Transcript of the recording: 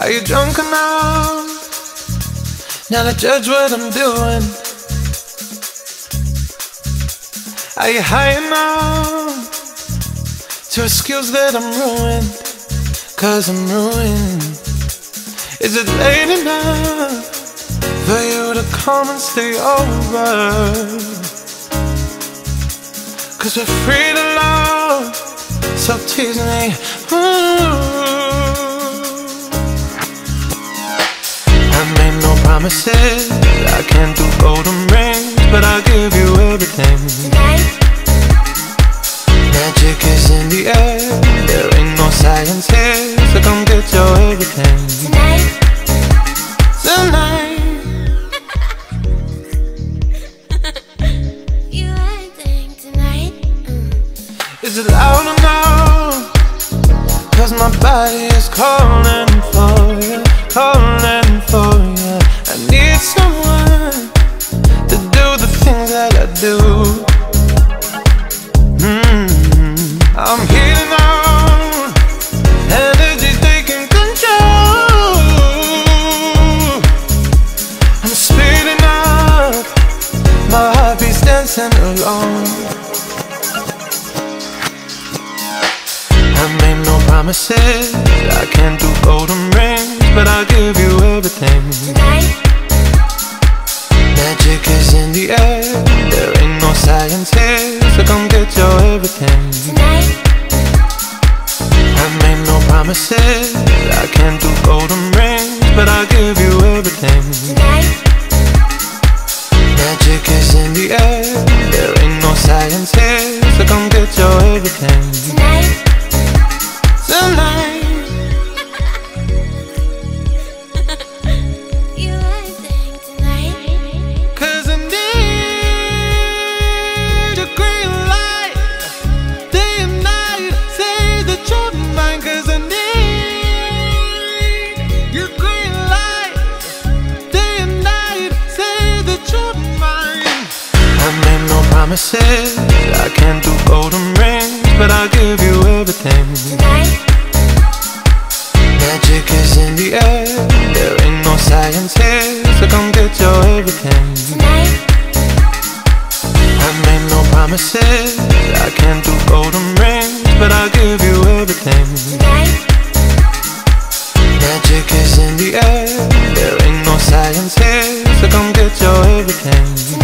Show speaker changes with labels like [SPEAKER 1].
[SPEAKER 1] Are you drunk enough now to judge what I'm doing? Are you high enough to excuse that I'm ruined? 'Cause I'm ruined. Is it late enough for you to come and stay over? 'Cause we're free to love, so tease me. I made no promises, I can't do golden rings, but I'll give you everything.
[SPEAKER 2] Tonight?
[SPEAKER 1] Magic is in the air, there ain't no science here, so come get your everything.
[SPEAKER 2] Tonight?
[SPEAKER 1] Tonight.
[SPEAKER 2] You acting tonight?
[SPEAKER 1] Is it loud enough? 'Cause my body is calling for you, calling for you. I need someone to do the things that I do. I'm heating on, energy's taking control. I'm speeding up, my heartbeat's dancing alone. I made no promises, I can't do golden rings, but I'll give you everything.
[SPEAKER 2] Tonight?
[SPEAKER 1] Magic is in the air, there ain't no science here, so come get your everything.
[SPEAKER 2] Tonight?
[SPEAKER 1] I made no promises, I can't do golden rings, but I'll give you everything.
[SPEAKER 2] Tonight?
[SPEAKER 1] Magic is in the air, there ain't no science here, so come get your everything.
[SPEAKER 2] Tonight?
[SPEAKER 1] Tonight.
[SPEAKER 2] You acting tonight?
[SPEAKER 1] 'Cause I need your green light, day and night, say that you're mine. 'Cause I need your green light, day and night, say that you're mine. I made no promises, I can't do golden rings, but I'll give you everything.
[SPEAKER 2] Tonight?
[SPEAKER 1] Magic is in the air, there ain't no science here, so come get your everything.
[SPEAKER 2] Tonight?
[SPEAKER 1] I made no promises, I can't do golden rings, but I'll give you everything.
[SPEAKER 2] Tonight?
[SPEAKER 1] Magic is in the air, there ain't no science here, so come get your everything.